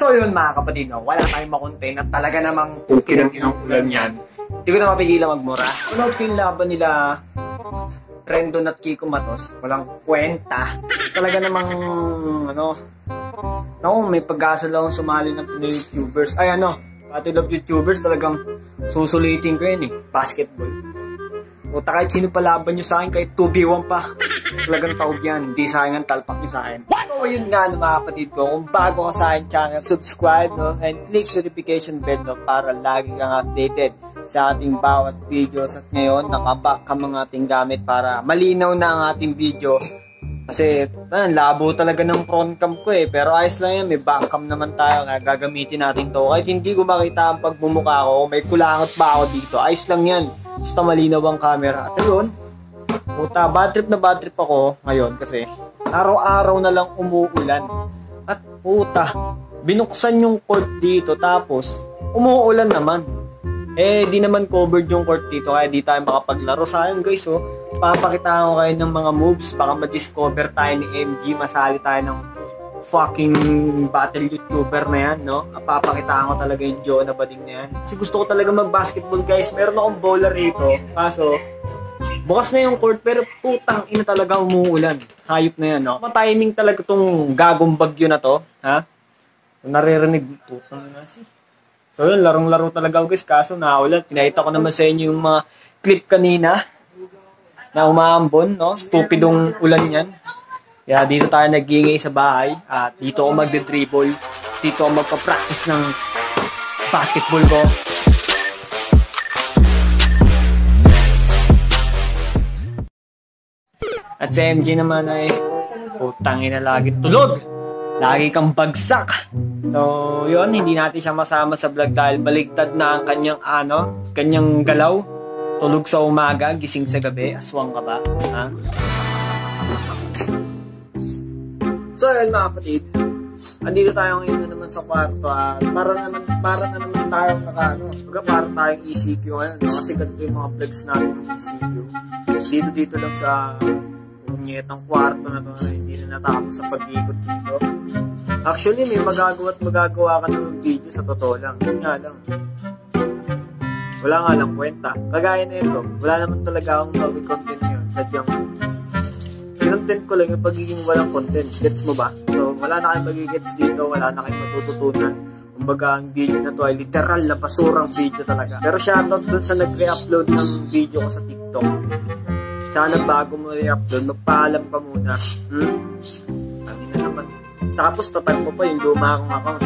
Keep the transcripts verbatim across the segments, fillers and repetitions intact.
So yun mga kapatid, no? Wala tayong makontent at talaga namang tukirang inang ulan yan. Hindi ko na mapigilan magmura. Unod ko yung laban nila Rendon at Kiko Matos, walang kwenta. Talaga namang ano, naku, may pag-asa lang sumali ng Pinoy YouTubers. Ay ano, pati love YouTubers talagang susulitin ko yun eh, basketball. O kahit sino palaban nyo sa akin, kahit two v one pa, talagang taob yan. Hindi sa akin ang talpak nyo sa akin. So yun nga no, mga kapatid ko, kung bago ka sa akin channel, subscribe no, and click notification bell no, para lagi kang updated sa ating bawat videos. At ngayon, nakaback ka mga ating gamit para malinaw na ang ating video. Kasi, ah, labo talaga ng front cam ko eh. Pero ayos lang yan, may back cam naman tayo nga. Gagamitin natin to. Kahit hindi ko makita ang pagmumukha ko, may kulangot ba ako dito, ayos lang yan. Basta malinaw ang camera. At ayun, puta, bad trip na bad trip ako ngayon kasi araw-araw na lang umuulan. At puta, binuksan yung court dito tapos umuulan naman. Eh, di naman covered yung court dito kaya di tayo makapaglaro. Sayang guys, oh. Papakitaan ko kayo ng mga moves. Baka ma-discover tayo ni M G. Masali tayo ng fucking battle YouTuber na yan, no? Papakitaan ko talaga yung Joe na bading na yan. Kasi gusto ko talaga mag-basketball guys. Meron akong bowler rito. Kaso, bukas na yung court pero putang ina talaga umuulan. Hayop na yan, no? Ma-timing talaga tong gagong bagyo na to. Ha? Kung naririnig, putang na si. So yun, larong-laro talaga guys, kaso naulan. Pinakita ko naman sa inyo yung mga clip kanina na umaambon, no? Stupidong ulan yan. Kaya dito tayo nag-iingay sa bahay at dito ako magde-dribble. Dito ako magpa-practice ng basketball ko. At sa M G naman ay putangin na lagi tulog. Lagi kang bagsak. So, yun, hindi natin siya masama sa vlog dahil baligtad na ang kanyang ano, kanyang galaw. Tulog sa umaga, gising sa gabi. Aswang ka ba? Ha? So, yun mga kapatid. Andito tayo ngayon na naman sa kwarto at para naman, para na naman tayong naka, ano, baga para tayong E C Q ngayon, no? Kasi ganito yung mga vlogs natin ng E C Q. Dito, dito lang sa punyetang kwarto na to, hindi na natapos sa pag-ikot dito. Actually, may magagawa at magagawa ka ng video sa totoo lang. Yun nga lang. Wala nga lang kwenta. Kagaya na ito, wala naman talaga akong gawin content yun. Sadyang, content ko lang yung pagiging walang content. Gets mo ba? So, wala na kayong magigets dito, wala na kayong matututunan. Kumbaga, ang video na to ay literal na basurang video talaga. Pero shoutout dun sa nag-re-upload ng video ko sa TikTok. Sana bago mo i-upload, magpaalam pa muna. Hmm? Ang ina naman. Tapos tatag mo pa yung luma akong account.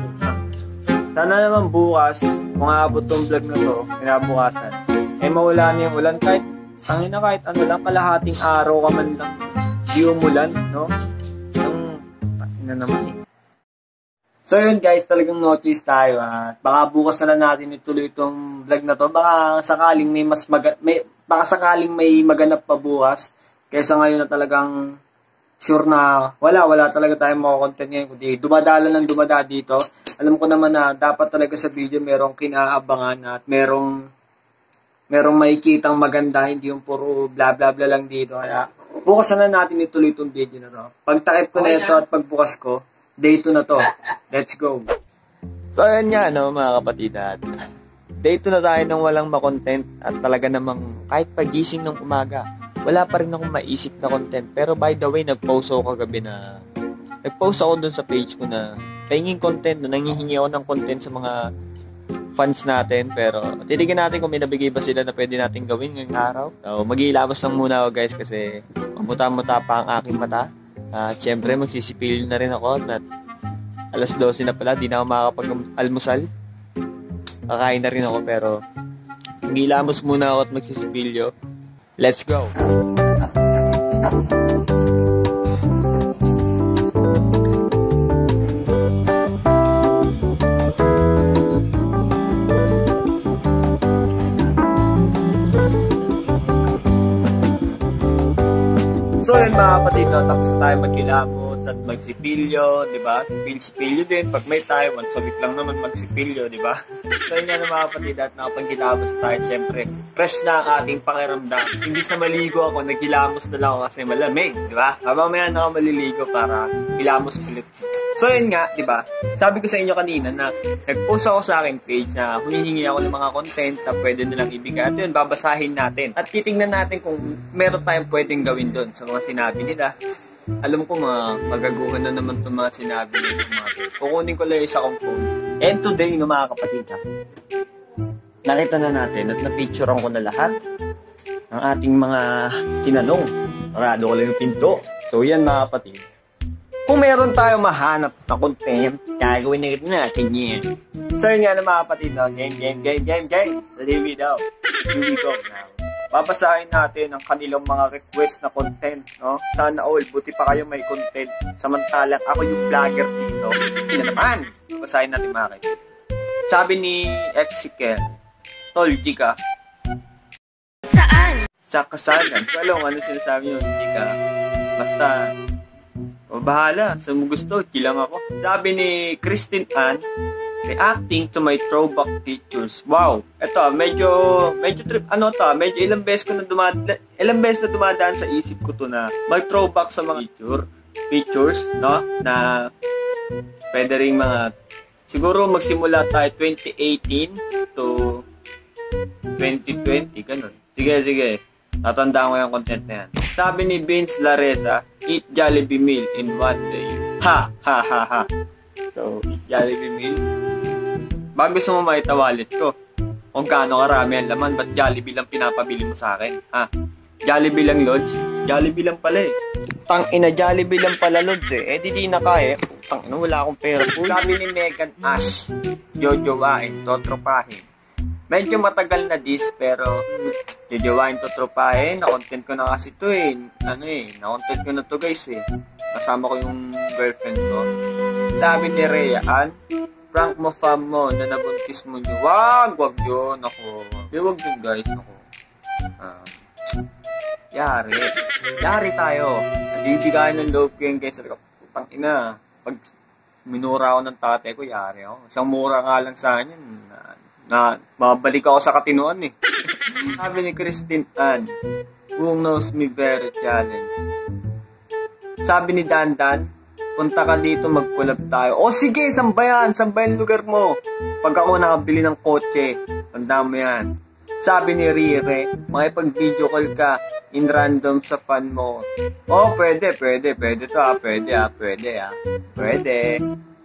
Sana naman bukas, kung aabot tong vlog na to, kinabukasan, eh mawala na yung ulan kahit, tangin na kahit ano lang, kalahating araw ka man lang, di umulan, no? Yung, tangin na naman eh. So yun guys, talagang notice tayo. At baka bukas na lang natin ituloy itong vlog na to. Baka sakaling may mas maga may, baka sakaling may maganap pa bukas, kaysa ngayon na talagang sure na wala, wala talaga tayong mga content ngayon. Kundi dumadala ng dumada dito. Alam ko naman na dapat talaga sa video merong kinaabangan at merong merong makikitang maganda, hindi yung puro bla bla bla lang dito. Kaya bukas na natin ituloy itong video na to. Pag takip ko na ito at pagbukas ko, day two na to. Let's go. So ayan nga no mga kapatid, at day two na tayo nang walang makontent at talaga namang kahit pagising ng umaga, wala pa rin akong maisip na content. Pero by the way, nag-post ako kagabi na nag-post ako dun sa page ko na pahinging content, na nangihingi ako ng content sa mga fans natin. Pero titignan natin kung may nabigay ba sila na pwede natin gawin ngayong araw. So mag-iilabas lang muna ako guys kasi mamuta-muta pa ang aking mata. At uh, syempre magsisipil na rin ako at alas dose na pala, di na ako makakapag-almusal. Kakain na rin ako pero mag-iilamos muna ako at magsisipilyo. Let's go! So yun mga kapatid, no, tapos tayo magkilamos at magsipilyo, di ba? Sipil-sipilyo din. Pag may time, once a week lang naman magsipilyo, di ba? So yun nga mga kapatid, at nakapagkilamos tayo, syempre, fresh na ang ating pakiramdam. Imbis na maligo ako, nagkilamos na lang ako kasi malamig, di ba? Habang maya na ako maliligo para kilamos ulit. So So, yun nga, di ba? Sabi ko sa inyo kanina na nag-post ako sa aking page na humihingi ako ng mga content na pwede nilang ibigay. At yun, babasahin natin. At titingnan natin kung meron tayong pwedeng gawin doon sa mga sinabi nila. Alam ko, mga magaguhan na naman itong mga sinabi nila. Kukunin ko lang yung isa kong phone. And today, no, mga kapatid, ha, nakita na natin at napicturean ko na lahat ng ating mga tinanong. Sarado ko lang yung pinto. So, yan mga kapatid. Kung meron tayong mahanap na content, gagawin na natin yan. So, yun nga na mga kapatid, no? Game, game, game, game, game. Here we go. Here we go now. Babasahin natin ang kanilang mga request na content, no? Sana all, buti pa kayo may content. Samantalang ako yung vlogger dito. Hindi na naman. Babasahin natin mga kapatid. Sabi ni Exikel, Tol, Jika. Saan? Sa kasalan. So, alam, ano sinasabi yun, Jika? Basta, o bahala, sa mo gusto, chilang ako. Sabi ni Christine Ann, reacting to my throwback pictures. Wow, eto, medyo, medyo trip, ano to, medyo ilang beses ko na dumadaan, ilang beses na dumadaan sa isip ko to na mag-throwback sa mga picture, pictures, no, na pwede rin mga, siguro magsimula tayo twenty eighteen to twenty twenty, ganun. Sige, sige. Tatandaan ko yung content na yan. Sabi ni Vince Laresa, eat Jollibee meal in one day. Ha! Ha! Ha! Ha! So, eat Jollibee meal. Bago gusto mo makita wallet ko, kung gaano karami ang laman, ba't Jollibee lang pinapabili mo sa akin? Ha? Jollibee lang, Lods? Jollibee lang pala eh. Tang ina, Jollibee lang pala, Lods eh. Eh, di di na kaya. Tang ina, wala akong pera po. Sabi ni Megan Ash, jojowain, totropahin. Medyo matagal na dis, pero jojowain, totropahin. Na-content ko na kasi to eh. Ano eh, na-content ko na to guys eh. Kasama ko yung girlfriend ko. Sabi ni Rhea Ann, prank mo fam mo na nabuntis mo nyo. Wag, wag yun. Ako. Di wag yun guys. Ako. Um, yari. Yari tayo. Nabibigay ng loob ko yun guys. Putang ina. Pag minura ako ng tatay ko, yari ako. Isang mura nga lang sa akin. Na, na mabalik ako sa katinuan eh. Sabi ni Christine Ann, who knows me better challenge. Sabi ni Dandan, punta ka dito, mag-collab tayo. O sige, saan ba yan? Saan ba yung lugar mo? Pag ako nakabili ng kotse, tanda mo yan. Sabi ni Rire, makipag-video call ka in random sa fan mo. Oh, pwede, pwede, pwede to ah, pwede ah, pwede ah, pwede.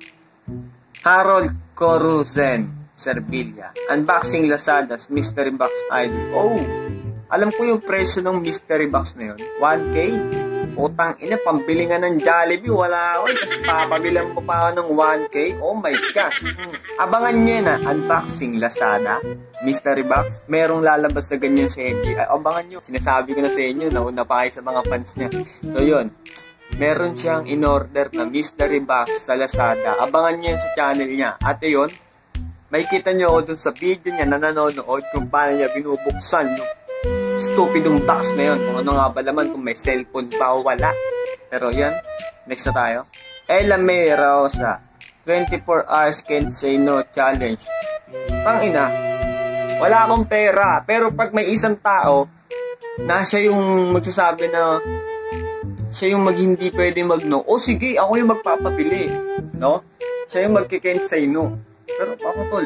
Harold Coruzen, Servilia. Unboxing Lazada's Mystery Box Idol. Oh, alam ko yung presyo ng Mystery Box na yun. one K? Utang ina, pambili nga ng Jollibee, wala ako. Tapos papabilan mo pa ako ng one K? Oh my gosh. Hmm. Abangan nyo na, Unboxing Lazada, Mystery Box. Merong lalabas na ganyan sa N G. Abangan nyo. Sinasabi ko na sa inyo, nauna pa kayo sa mga fans niya. So yun, meron siyang in-order na Mystery Box sa Lazada. Abangan nyo yun sa channel niya. At yun, may kita nyo ako dun sa video niya na nanonood kung paano niya binubuksan yung stupidong box na yun. Kung ano nga ba laman, kung may cellphone ba o wala. Pero yan, next na tayo. Ella May Rosa, twenty-four hours can't say no challenge. Tangina, wala akong pera. Pero pag may isang tao na siya yung magsasabi na siya yung mag hindi pwede mag no, o sige, ako yung magpapapili. No? Siya yung magki-can't say no. Pero ako tol,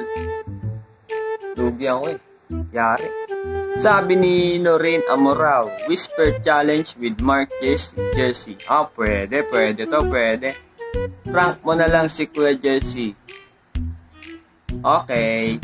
lugi ako eh. Yari. Sabi ni Noreen Amorao, Whisper Challenge with Mark Jersey. Ah, pwede, pwede to, pwede. Prank mo na lang si Kuya Jersey. Okay.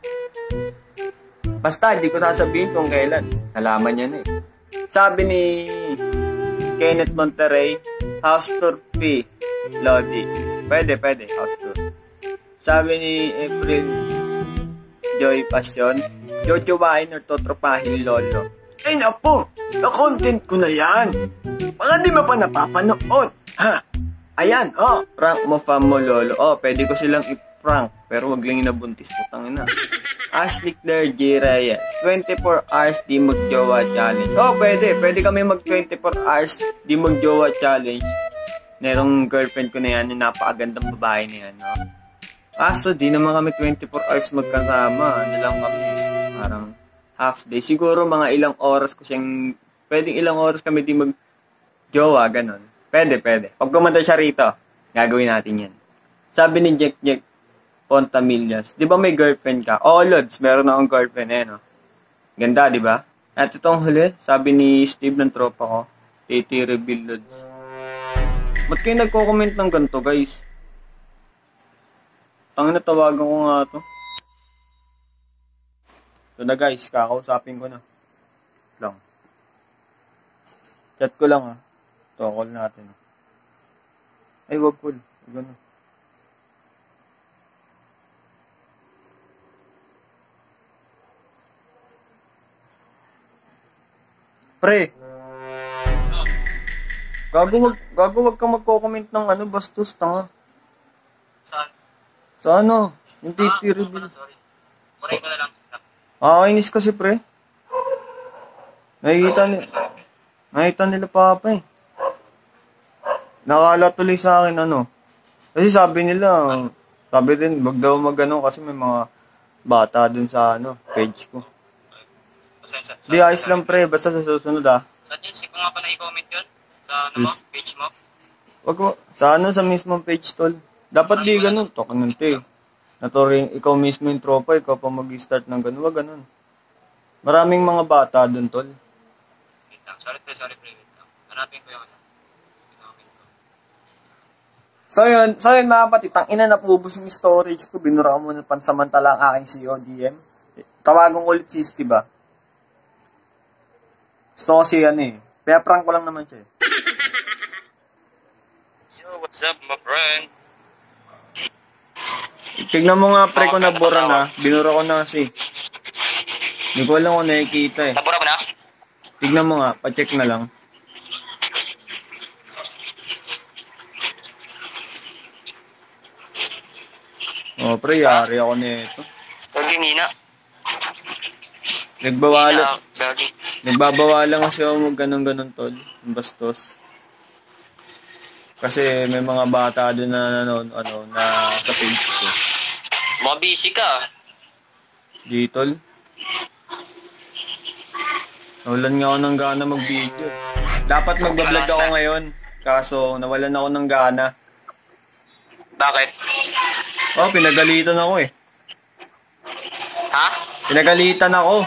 Basta, di ko sasabihin kung kailan. Nalaman niya na eh. Sabi ni Kenneth Monterrey, House Tour P. Lodi. Pwede, pwede, House Tour. Sabi ni April Joy Passion, jojowain or totropahin lolo. Ay napo, na-content ko na yan. Baka di mo pa napapanood. Ha? Ayan, oh. Prank mo fam mo lolo. Oh, pwede ko silang i-prank. Pero wag lang inabuntis, putang ina. Ashley Claire J. Reyes, twenty-four hours di mag-jowa challenge. Oh, pwede. Pwede kami mag twenty-four hours di mag-jowa challenge. Merong girlfriend ko na yan, yung napakagandang babae na yan, no? Aso, di naman kami twenty-four hours magkasama. Ano lang kami, parang half day. Siguro mga ilang oras ko siyang, pwedeng ilang oras kami di mag-jowa, ganun. Pwede, pwede. Pag kumanta siya rito, gagawin natin yan. Sabi ni Jack Jack Pontamillas, di ba may girlfriend ka? Oo, Lods, meron akong girlfriend eh, no? Ganda, di ba? At itong huli, sabi ni Steve ng tropa ko, eighty reveal, Lods. Ba't kayo nagko-comment ng ganito, guys? Tangin na, tawagan ko nga to. Ito na guys, kakausapin ko na. Lang. Chat ko lang ah. Ito, call natin. Ay, wag call. Gano'n. Pre. Gago wag, gago wag ka magko-comment ng ano, bastos, tanga. Saan? Sa ano? Yung T P Ah, reveal. sorry. Kuray ko na lang. Ah, inis kasi pre. Nakikita ni nakita nila papa eh. Nakala tuloy sa akin ano. Kasi sabi nila, sabi din, wag daw magano kasi may mga bata dun sa ano, page ko. Pasensya. Di ayos lang pre, basta sa susunod ah. Saan yun? Sige nga pala i-comment yun? Sa ano mo? Yes. Page mo? Wag mo, sa ano, sa mismong page tol. Dapat di ganun, tok nante. Naturing ikaw mismo yung tropa, ikaw pa mag-start ng ganun, wag ganun. Maraming mga bata dun tol. Wait lang. Sorry pre, sorry pre. Wait lang. Hanapin ko yung ano. I-comment ko. So yun, so yun mga kapatid, tangina na pubos yung storage ko, binura ko muna pansamantala ang aking C O D M. Tawagan ko ulit si Steve ba? Gusto ko si ano eh. Kaya prank ko lang naman siya eh. Yo, what's up my friend? Tignan mo nga pre ko nabura na, binura ko na kasi. Hindi ko alam kung nakikita eh. Nabura ba na? Tignan mo nga, pacheck na lang. Oh pre, yari ako nito. Gaging hina. Nagbawala. Gaging. Nagbabawala kasi ako mag ganun-ganun tol. Yung bastos. Kasi may mga bata doon na ano, ano, na sa page ko. Mga busy ka. Di tol. Nawalan nga ako ng gana mag-video. Dapat magbablog ako ngayon. Kaso nawalan ako ng gana. Bakit? Oh, pinagalitan ako eh. Ha? Pinagalitan ako.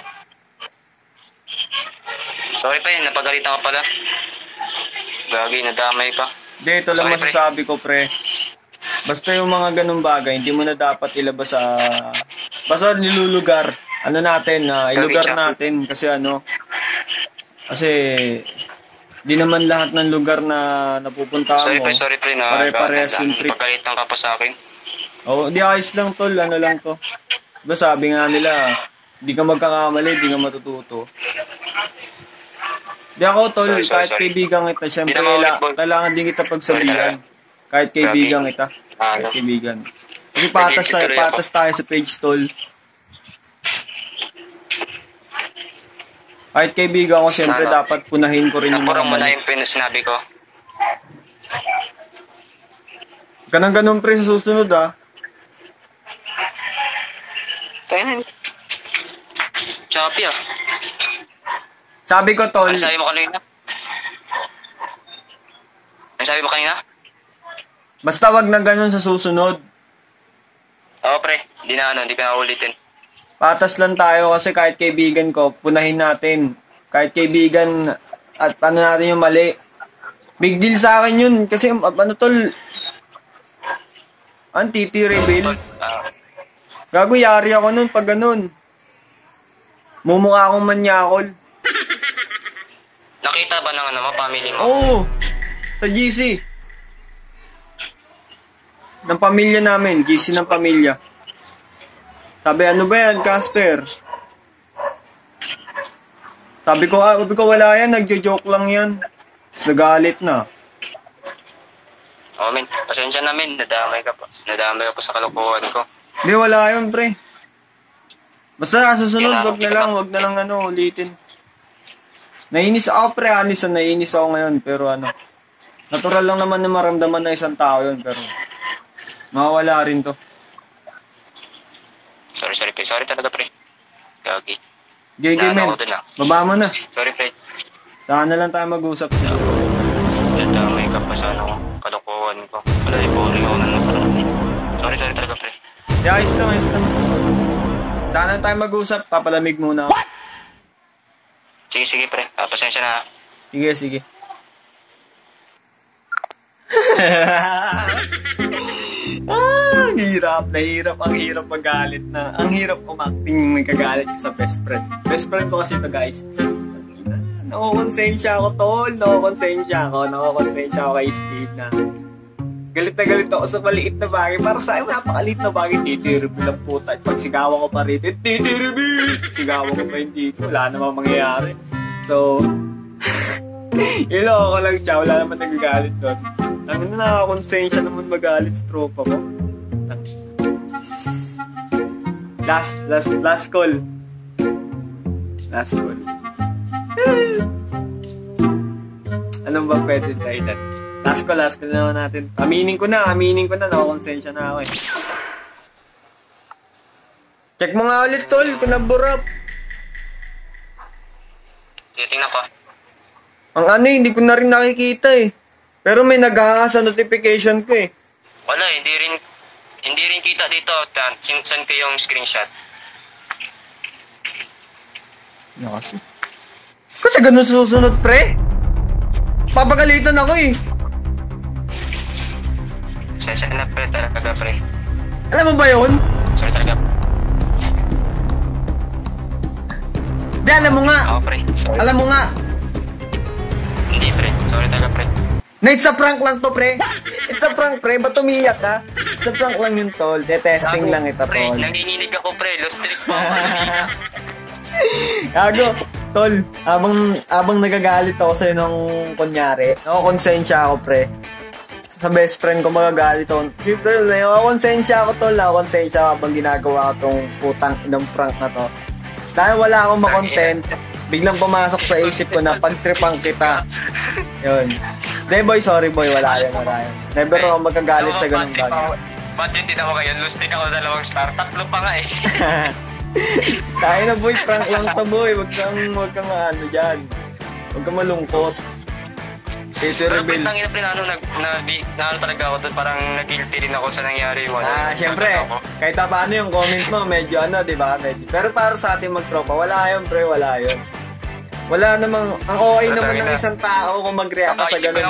Sorry pa yun, napagalitan ka pala. Gagi, nadamay ka. Hindi, ito lang Sorry, masasabi ko pre. Basta yung mga ganung bagay, hindi mo na dapat ilabas sa... Basta nilulugar. Ano natin, na ilugar natin. Kasi ano... Kasi... Di naman lahat ng lugar na napupuntahan Sorry mo. pre, sorry pre. Na, Pare-parehas yung trip. Napagalitan ka pa sa akin. Oh, di ayos lang tol. Ano lang to. Diba sabi nga nila, di ka magkakamali, di ka matututo. Di ako tol, Sorry, sorry, kahit sorry. kaibigan kita, syempre Di na maulit, kaila- boy. kailangan din kita pagsabihan. Kahit kaibigan kita. Ah, Kahit kaibigan. Kasi patas tayo, Nag-iisip tuloy ako. patas tayo sa page tol. Kahit kaibigan ko, syempre Ano? dapat punahin ko rin yung mga Napurang mo na mali. yung pin- sinabi ko. Ganang ganun pre sa susunod ah. Kaya na. Choppy ah. Sabi ko tol, Ano sabi mo kanina? Ano sabi mo kanina? basta wag na ganun sa susunod. Oo pre, di na ano, di ka na ulitin. Patas lang tayo kasi kahit kaibigan ko, punahin natin. Kahit kaibigan at ano natin yung mali. Big deal sa akin yun. Kasi ano tol, ang titi reveal. Ah, Gago, yari ako nun pag ganun. Mumukha akong manyakol. nakita ba ng ano mo, family mo? Oo, sa G C. Ng pamilya namin, G C ng pamilya. Sabi, ano ba yan, Casper? Sabi ko, ah, sabi ko, wala yan, nagjo-joke lang yan. Tapos nagalit na. Oh, men, pasensya na men, nadamay ka pa. Nadamay ka pa sa kalokohan ko. Hindi, wala yun, pre. Basta susunod, wag na lang, wag na lang ano, ulitin. Nainis ako, pre, honest, nainis ako ngayon, pero ano, natural lang naman na maramdaman na isang tao yun, pero mawawala rin to. Sorry, sorry pre. Sorry talaga pre. Gagi. Gay, gay, men. Naano ko dun ah. Baba mo na. Sorry pre. Saan na lang tayo mag-usap. Nadamay ka pa sa ano ko. Kalokohan ko. Wala, boring ako na nakaraan. sorry talaga, pre. Di, ayos lang, ayos lang. Sana tayo mag-usap, papalamig muna ako. Sige, sige, pre. Ah, pasensya na. Sige, sige. ah, ang hirap, nahirap, ang hirap magalit na. Ang hirap umakting may kagalit sa best friend. Best friend ko kasi ito, guys. Nakokonsensya ako, tol. Nakokonsensya ako. Nakokonsensya ako kay Steve na galit na galit ako sa maliit na bagay. Para sa akin, napakaliit na bagay. Titiribil ang puta. At pag sigawan ko pa rin, titiribil! Sigawan ko pa hindi. Wala namang mangyayari. So, ilo ako lang siya. Wala naman nagagalit doon. Ano na nakakonsensya naman magalit sa tropa ko. Last, last, last call. Last call. Anong ba pwede tayo? Last call, last call naman natin. Aminin ko na, aminin ko na. Nakakonsensya na ako eh. Check mo nga ulit, tol, kung naburap. Titingnan ko. Ang ano eh, hindi ko na rin nakikita eh. Pero may nag-hanga sa notification ko eh. Wala, hindi rin hindi rin kita dito. Send ko yung screenshot. Ano kasi? Kasi ganun susunod, pre. Papagalitan ako eh. Sensya na, pre. Talaga, pre. Alam mo ba yun? Sorry talaga. Di, alam mo nga. Oo, pre. Sorry. Alam mo nga. Hindi, pre. Sorry talaga, pre. Na it's a prank lang to, pre. It's a prank, pre. Ba't umiyak ka? It's a prank lang yun, tol. De-testing lang ito, Pre, tol. nanginginig ako, pre. Lost trick po ako. Gago, tol. Abang, abang nagagalit ako sa'yo nung kunyari. Nakakonsensya ako, pre. Sa best friend ko magagalit ako. Tol, nakakonsensya ako, tol. Nakakonsensya ako habang ginagawa ko tong putang inang prank na to. Dahil wala akong makontent, biglang pumasok sa isip ko na pagtripang kita. Yun. De boy, sorry boy, wala yan, wala yan. Never ako magkagalit sa ganung bagay. Ba't yun din ako ngayon? Lose din ako dalawang star. Tatlo pa nga eh. Tayo na boy, prank lang to boy. Huwag kang, huwag kang ano dyan. Huwag kang malungkot. Ito Pero rebel. pag tangin na ano, nag, na, di, na ano talaga ako doon, parang nag-guilty rin ako sa nangyari mo. Ah, syempre, kahit pa paano yung comment mo, medyo ano, di ba? Medyo. Pero para sa ating magtropa, wala yun, pre, wala yun. Wala namang, ang O A naman ng isang tao kung mag-react ka sa ganun.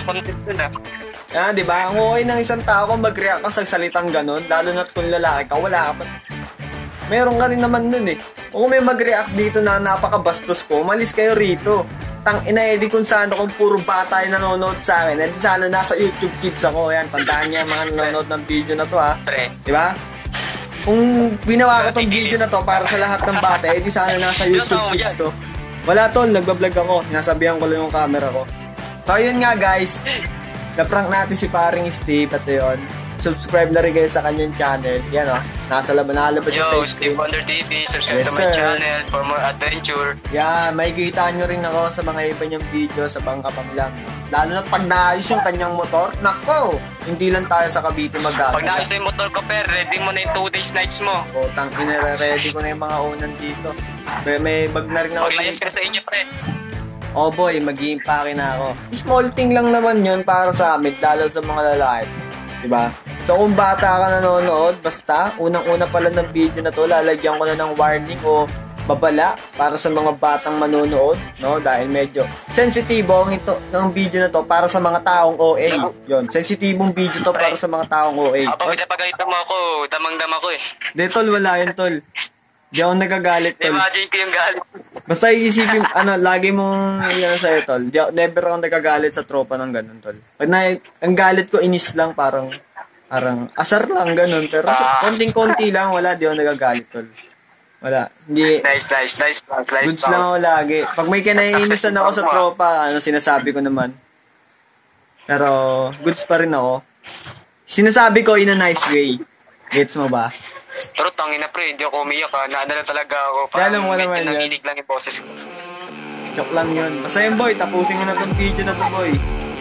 Ah, di ba? Ang O A ng isang tao kung mag-react ka sa salitang ganun, lalo na't kung lalaki ka, wala ka pa. Meron ka rin naman nun eh. Kung may mag-react dito na napakabastos ko, umalis kayo rito. Tang ina, edi kung sana kung puro bata yung nanonood sa akin, edi sana nasa YouTube Kids ako. Yan, tandaan niya mga nanonood ng video na to ha. Di ba? Kung binawa ko tong video na to para sa lahat ng bata, edi sana nasa YouTube Kids to. Wala tol, nagbablog ako. Sinasabihan ko lang yung camera ko. So yun nga guys, na-prank natin si paring Steve at yun. Subscribe na rin kayo sa kanyang channel. Yan o, nasa laban, nakalabas yung Yo, sa Steve Wonder T V, subscribe yes, to my sir. channel for more adventure. Yan, may kita nyo rin ako sa mga iba niyang video sa Bangkapang lang. Lalo na pag naayos yung kanyang motor, nako, hindi lang tayo sa Cavite mag-gagala. Pag naayos yung motor ko, per, ready mo na yung two days nights mo. O, tang inare-ready ko na yung mga unan dito. May, may bag na rin ako. Pag-layas ka sa inyo, pre. Oh boy, mag-i-impake na ako. Small thing lang naman yun para sa amin, lalo sa mga lalaki. Diba? So kung bata ka nanonood, basta, unang-una pala ng video na to, lalagyan ko na ng warning o babala para sa mga batang manonood, no? Dahil medyo sensitibo ang ito ng video na to para sa mga taong O A. Yun, sensitibong video to para sa mga taong O A. Kapag pinapagalitan mo ako, damang-dama ko eh. Di tol, wala yun tol. Di ako nagagalit tol. Imagine ko yung galit. Basta iisipin, ano, lagi mong yan sa'yo, tol. Di, never akong nagagalit sa tropa ng ganun, tol. Pag na, ang galit ko, inis lang, parang, parang, asar lang, ganun. Pero Ah. konting-konti lang, wala, di ako nagagalit, tol. Wala. Hindi, Nice, nice, nice. nice goods lang ako lagi. Pag may kinaiinisan ako sa tropa, ano, sinasabi ko naman. Pero, goods pa rin ako. Sinasabi ko in a nice way. Gets mo ba? Pero tangin na pre, hindi ako umiyak ha. Naano lang talaga ako. Kaya alam mo medyo naman yun. nanginig lang yung boses ko. Joke lang yun. Basta yun, boy. Tapusin ko na tong video na to, boy.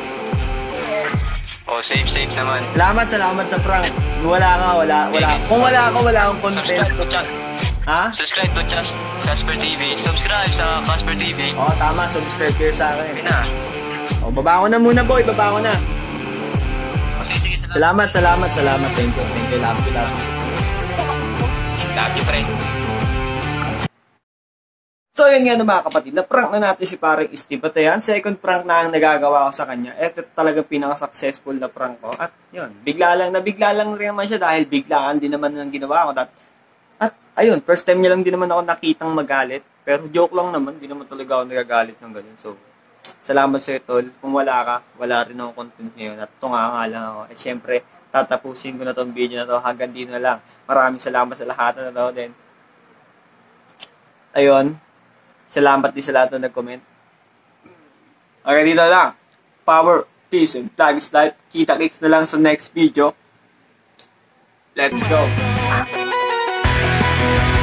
Oh, safe, safe naman. Salamat, salamat sa prank. Kung wala ka, wala, wala. Kung wala ka, wala akong content. Subscribe to chat. Ha? Subscribe to Just Casper T V. Subscribe sa Casper T V. Oo, tama. Subscribe kayo sa Okay akin. na. O, baba ko na muna, boy. Baba ko na. Oh, sige, sige. Salamat, salamat, salamat. Thank you. Thank you. Love you, love you. Love you, pre. So, yun nga mga kapatid. Na-prank na natin si parang Steve. At ayan, second prank na ang nagagawa ko sa kanya. Ito talaga pinaka-successful na prank ko. At yun, bigla lang, nabigla lang rin naman siya dahil biglaan din naman ang ginawa ko. At, at ayun, first time niya lang din naman ako nakitang magalit. Pero joke lang naman, di naman talaga ako nagagalit ng ganun. So, salamat sa'yo, Tol. Kung wala ka, wala rin ako content ngayon. At tunga nga lang ako. At syempre, tatapusin ko na tong video na to. Hanggang dito na lang. Maraming salamat sa lahat na to din. Ayun. Salamat din sa lahat na nag-comment. Okay, dito lang. Power, peace, and flag is life. Kita-kits na lang sa next video. Let's go.